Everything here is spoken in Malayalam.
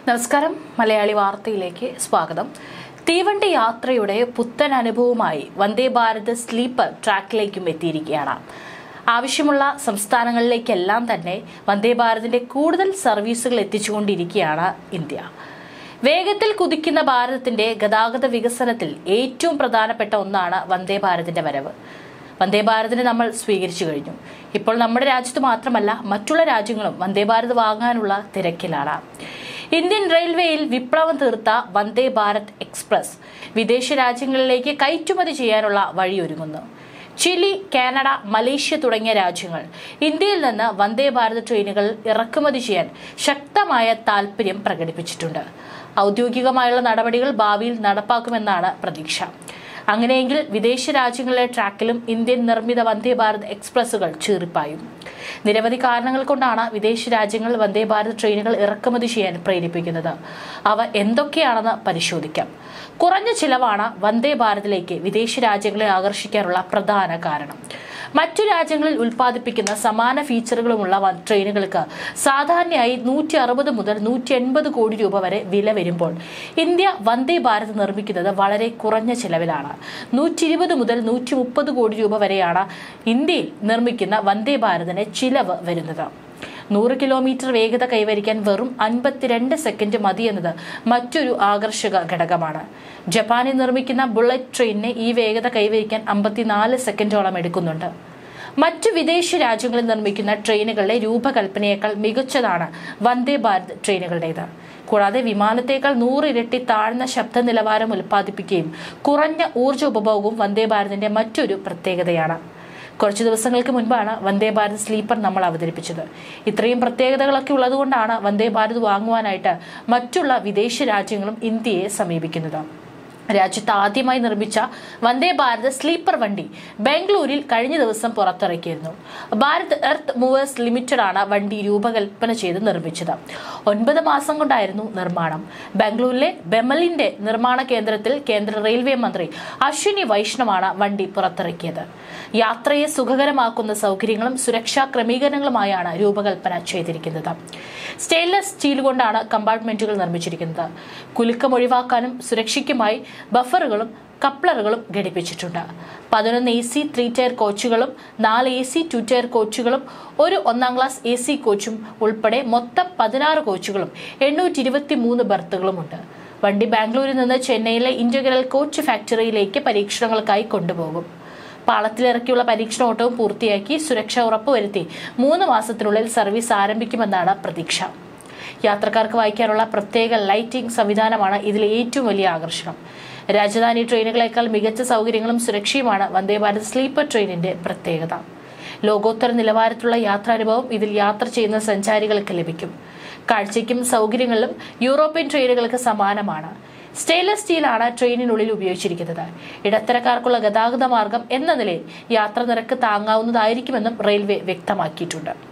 നമസ്കാരം. മലയാളി വാർത്തയിലേക്ക് സ്വാഗതം. തീവണ്ടി യാത്രയുടെ പുത്തൻ അനുഭവമായി വന്ദേ ഭാരത് സ്ലീപ്പർ ട്രാക്കിലേക്കും എത്തിയിരിക്കുകയാണ്. ആവശ്യമുള്ള സംസ്ഥാനങ്ങളിലേക്കെല്ലാം തന്നെ വന്ദേ ഭാരതിന്റെ കൂടുതൽ സർവീസുകൾ എത്തിച്ചുകൊണ്ടിരിക്കുകയാണ് ഇന്ത്യ. വേഗത്തിൽ കുതിക്കുന്ന ഭാരതത്തിന്റെ ഗതാഗത വികസനത്തിൽ ഏറ്റവും പ്രധാനപ്പെട്ട ഒന്നാണ് വന്ദേ ഭാരതിന്റെ വരവ്. വന്ദേ ഭാരതിനെ നമ്മൾ സ്വീകരിച്ചു കഴിഞ്ഞു. ഇപ്പോൾ നമ്മുടെ രാജ്യത്ത് മാത്രമല്ല മറ്റുള്ള രാജ്യങ്ങളും വന്ദേ ഭാരത് വാങ്ങാനുള്ള തിരക്കിലാണ്. ഇന്ത്യൻ റെയിൽവേയിൽ വിപ്ലവം തീർത്ത വന്ദേ ഭാരത് എക്സ്പ്രസ് വിദേശ രാജ്യങ്ങളിലേക്ക് കയറ്റുമതി ചെയ്യാനുള്ള വഴിയൊരുങ്ങുന്നു. ചിലി, കാനഡ, മലേഷ്യ തുടങ്ങിയ രാജ്യങ്ങൾ ഇന്ത്യയിൽ നിന്ന് വന്ദേ ഭാരത് ട്രെയിനുകൾ ഇറക്കുമതി ചെയ്യാൻ ശക്തമായ താൽപര്യം പ്രകടിപ്പിച്ചിട്ടുണ്ട്. ഔദ്യോഗികമായുള്ള നടപടികൾ ഭാവിയിൽ നടപ്പാക്കുമെന്നാണ് പ്രതീക്ഷ. അങ്ങനെയെങ്കിൽ വിദേശ രാജ്യങ്ങളിലെ ട്രാക്കിലും ഇന്ത്യൻ നിർമ്മിത വന്ദേ ഭാരത് എക്സ്പ്രസുകൾ ചീറിപ്പായും. നിരവധി കാരണങ്ങൾ കൊണ്ടാണ് വിദേശ രാജ്യങ്ങൾ വന്ദേ ഭാരത് ട്രെയിനുകൾ ഇറക്കുമതി ചെയ്യാൻ പ്രേരിപ്പിക്കുന്നത്. അവ എന്തൊക്കെയാണെന്ന് പരിശോധിക്കാം. കുറഞ്ഞ ചിലവാണ് വന്ദേ ഭാരതിലേക്ക് വിദേശ രാജ്യങ്ങളെ ആകർഷിക്കാനുള്ള പ്രധാന കാരണം. മറ്റു രാജ്യങ്ങളിൽ ഉൽപ്പാദിപ്പിക്കുന്ന സമാന ഫീച്ചറുകളുമുള്ള ട്രെയിനുകൾക്ക് സാധാരണയായി 160 മുതൽ 180 കോടി രൂപ വരെ വില വരുമ്പോൾ ഇന്ത്യ വന്ദേ ഭാരത് നിർമ്മിക്കുന്നത് വളരെ കുറഞ്ഞ ചിലവിലാണ്. 120 മുതൽ 130 കോടി രൂപ വരെയാണ് ഇന്ത്യയിൽ നിർമ്മിക്കുന്ന വന്ദേ ഭാരതിന് ചിലവ് വരുന്നത്. 100 കിലോമീറ്റർ വേഗത കൈവരിക്കാൻ വെറും 52 സെക്കൻഡ് മതിയെന്നത് മറ്റൊരു ആകർഷക ഘടകമാണ്. ജപ്പാനിൽ നിർമ്മിക്കുന്ന ബുള്ളറ്റ് ട്രെയിനിന് ഈ വേഗത കൈവരിക്കാൻ 54 സെക്കൻഡോളം എടുക്കുന്നുണ്ട്. മറ്റു വിദേശ രാജ്യങ്ങളിൽ നിർമ്മിക്കുന്ന ട്രെയിനുകളുടെ രൂപകൽപ്പനയേക്കാൾ മികച്ചതാണ് വന്ദേ ഭാരത് ട്രെയിനുകളുടേത്. കൂടാതെ വിമാനത്തേക്കാൾ 100 ഇരട്ടി താഴ്ന്ന ശബ്ദ നിലവാരം ഉൽപ്പാദിപ്പിക്കുകയും കുറഞ്ഞ ഊർജ്ജ ഉപഭോഗവും വന്ദേ ഭാരതിന്റെ മറ്റൊരു പ്രത്യേകതയാണ്. കുറച്ചു ദിവസങ്ങൾക്ക് മുൻപാണ് വന്ദേ ഭാരത് സ്ലീപ്പർ നമ്മൾ അവതരിപ്പിച്ചത്. ഇത്രയും പ്രത്യേകതകളൊക്കെ ഉള്ളതുകൊണ്ടാണ് വന്ദേ ഭാരത് വാങ്ങുവാനായിട്ട് മറ്റുള്ള വിദേശ രാജ്യങ്ങളും ഇന്ത്യയെ സമീപിക്കുന്നത്. രാജ്യത്ത് ആദ്യമായി നിർമ്മിച്ച വന്ദേ ഭാരത് സ്ലീപ്പർ വണ്ടി ബാംഗ്ലൂരിൽ കഴിഞ്ഞ ദിവസം പുറത്തിറക്കിയിരുന്നു. ഭാരത് എർത്ത് മൂവേഴ്സ് ലിമിറ്റഡ് ആണ് വണ്ടി രൂപകൽപ്പന ചെയ്ത് നിർമ്മിച്ചത്. 9 മാസം കൊണ്ടായിരുന്നു നിർമ്മാണം. ബാംഗ്ലൂരിലെ ബെമലിന്റെ നിർമ്മാണ കേന്ദ്രത്തിൽ കേന്ദ്ര റെയിൽവേ മന്ത്രി അശ്വിനി വൈഷ്ണവാണ് വണ്ടി പുറത്തിറക്കിയത്. യാത്രയെ സുഖകരമാക്കുന്ന സൗകര്യങ്ങളും സുരക്ഷാ ക്രമീകരണങ്ങളുമായാണ് രൂപകൽപ്പന ചെയ്തിരിക്കുന്നത്. സ്റ്റെയിൻലെസ് സ്റ്റീൽ കൊണ്ടാണ് കമ്പാർട്ട്മെന്റുകൾ നിർമ്മിച്ചിരിക്കുന്നത്. കുലുക്കം ഒഴിവാക്കാനും സുരക്ഷയ്ക്കുമായി ബഫറുകളും കപ്ലറുകളും ഘടിപ്പിച്ചിട്ടുണ്ട്. 11 AC 3 ടയർ കോച്ചുകളും 4 AC 2 ടയർ കോച്ചുകളും ഒരു 1-ാം ക്ലാസ് AC കോച്ചും ഉൾപ്പെടെ മൊത്തം 16 കോച്ചുകളും 823 ബർത്തുകളുമുണ്ട്. വണ്ടി ബാംഗ്ലൂരിൽ നിന്ന് ചെന്നൈയിലെ ഇന്റഗ്രൽ കോച്ച് ഫാക്ടറിയിലേക്ക് പരീക്ഷണങ്ങൾക്കായി കൊണ്ടുപോകും. പാളത്തിലിറക്കിയുള്ള പരീക്ഷണ ഓട്ടവും പൂർത്തിയാക്കി സുരക്ഷ ഉറപ്പുവരുത്തി 3 മാസത്തിനുള്ളിൽ സർവീസ് ആരംഭിക്കുമെന്നാണ് പ്രതീക്ഷ. യാത്രക്കാർക്ക് വായിക്കാനുള്ള പ്രത്യേക ലൈറ്റിംഗ് സംവിധാനമാണ് ഇതിലെ ഏറ്റവും വലിയ ആകർഷണം. രാജധാനി ട്രെയിനുകളേക്കാൾ മികച്ച സൗകര്യങ്ങളും സുരക്ഷയുമാണ് വന്ദേ ഭാരത് സ്ലീപ്പർ ട്രെയിനിന്റെ പ്രത്യേകത. ലോകോത്തര നിലവാരത്തിലുള്ള യാത്രാനുഭവം ഇതിൽ യാത്ര ചെയ്യുന്ന സഞ്ചാരികൾക്ക് ലഭിക്കും. കാഴ്ചയ്ക്കും സൗകര്യങ്ങളിലും യൂറോപ്യൻ ട്രെയിനുകൾക്ക് സമാനമാണ്. സ്റ്റെയിൻലെസ് സ്റ്റീലാണ് ട്രെയിനിനുള്ളിൽ ഉപയോഗിച്ചിരിക്കുന്നത്. ഇടത്തരക്കാർക്കുള്ള ഗതാഗത മാർഗം എന്ന നിലയിൽ യാത്രാ നിരക്ക് താങ്ങാവുന്നതായിരിക്കുമെന്നും റെയിൽവേ വ്യക്തമാക്കിയിട്ടുണ്ട്.